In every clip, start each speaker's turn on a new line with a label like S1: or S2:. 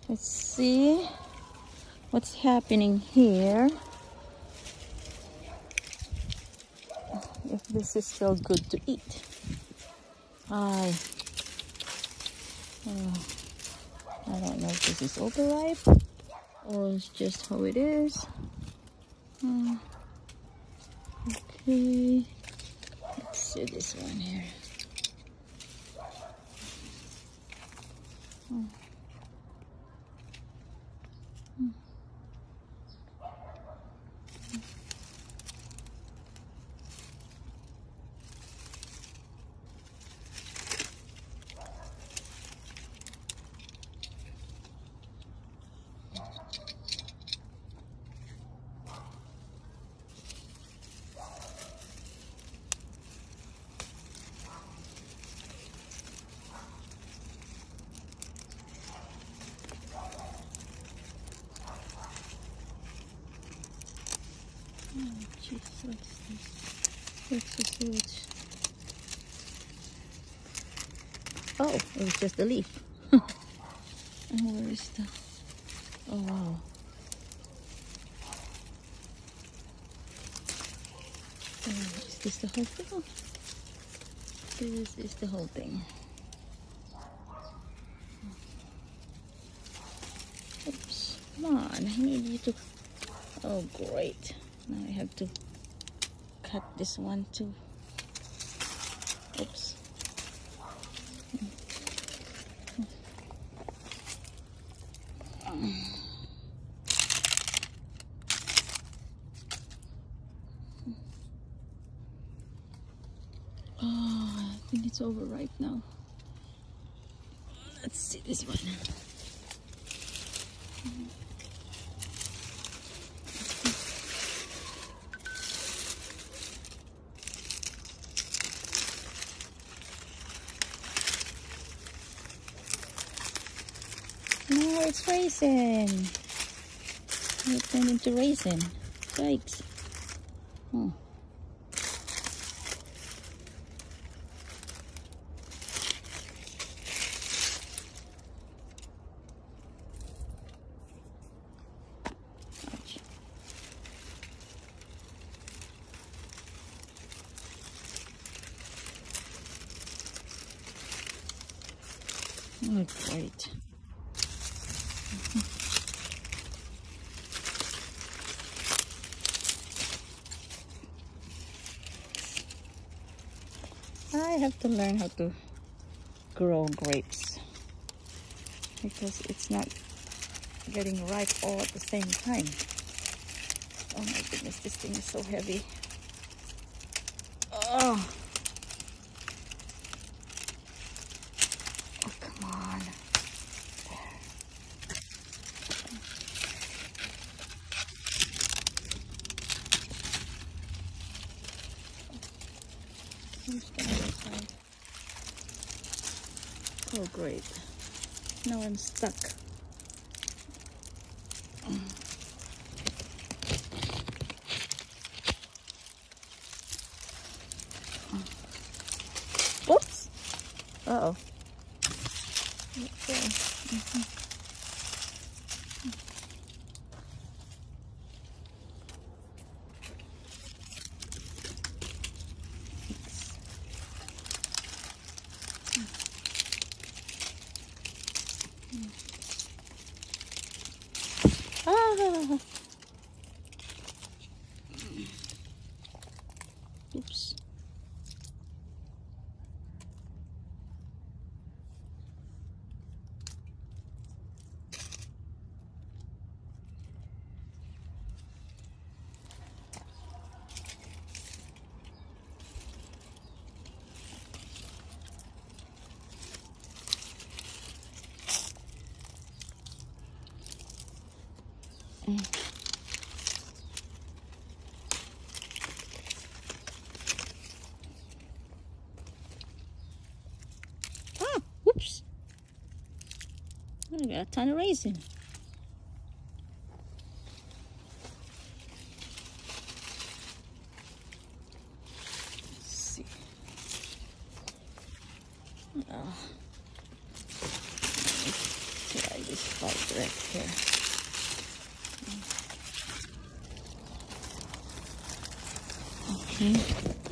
S1: Let's see what's happening here. If this is still good to eat. I don't know if this is overripe or it's just how it is. Okay, let's see this one here. Jeez, what's this? What's this? Oh, it was just a leaf. And where is the... Oh, wow. Is this the whole thing? This is the whole thing. Oops. Come on, I need you to... Oh, great. Now I have to cut this one too. Oops. Oh, I think it's overripe now. Let's see this one. No, it's raisin. It turned into raisin. Yikes. Oh. Ouch. Oh, great. I have to learn how to grow grapes because it's not getting ripe all at the same time. Oh my goodness, this thing is so heavy. Oh, oh come on. Oh great, now I'm stuck. Whoops! Uh-oh. Okay. Ah! Oops. Ah, whoops. I got a ton of raisin. Let's see. Oh. try this fight right here. Okay.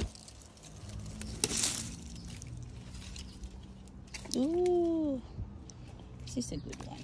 S1: Ooh, this is a good one.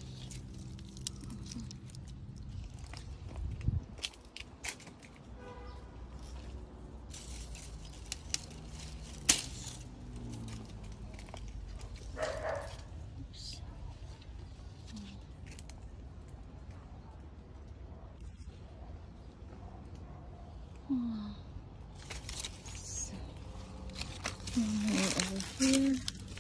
S1: Over here.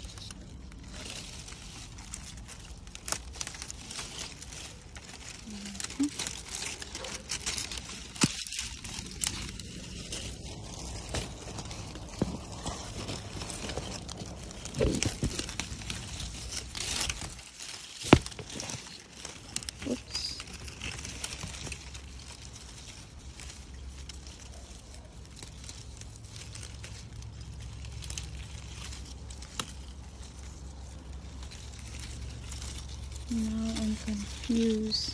S1: Oops. Now I'm confused.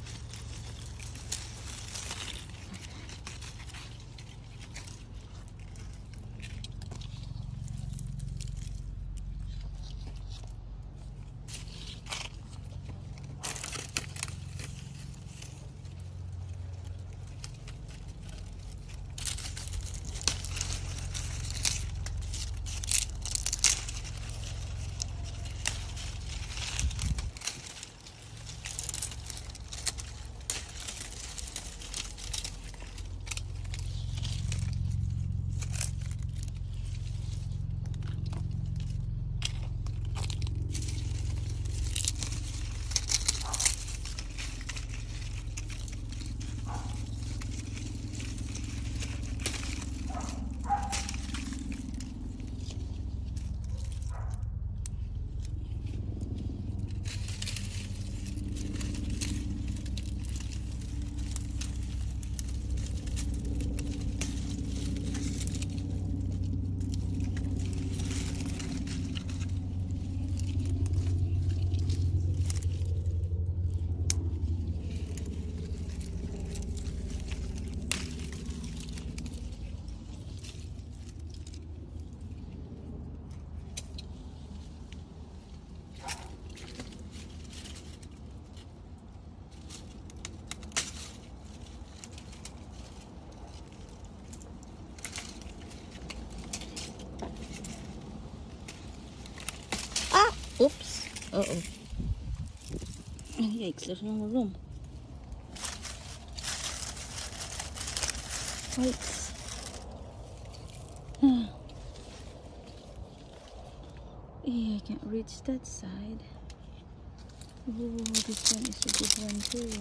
S1: Oops. Uh-oh. Yikes, there's no more room. Wait. Yeah, I can't reach that side. Oh, this one is a good one too.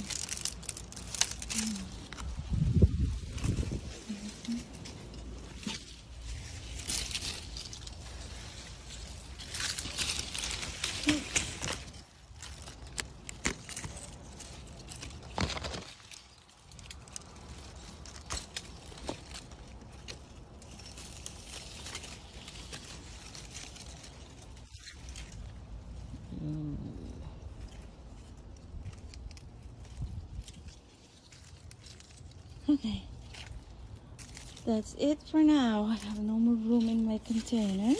S1: Okay, that's it for now. I have no more room in my container.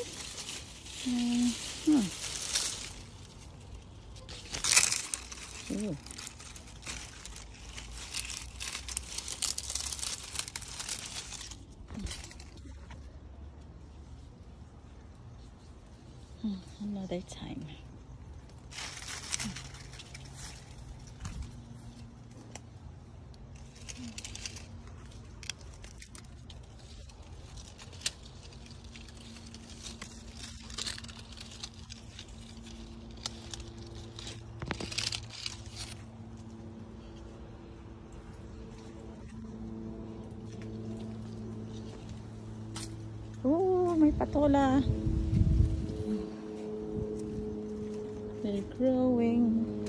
S1: Ooh. Another time. Oh, may patola. They're growing.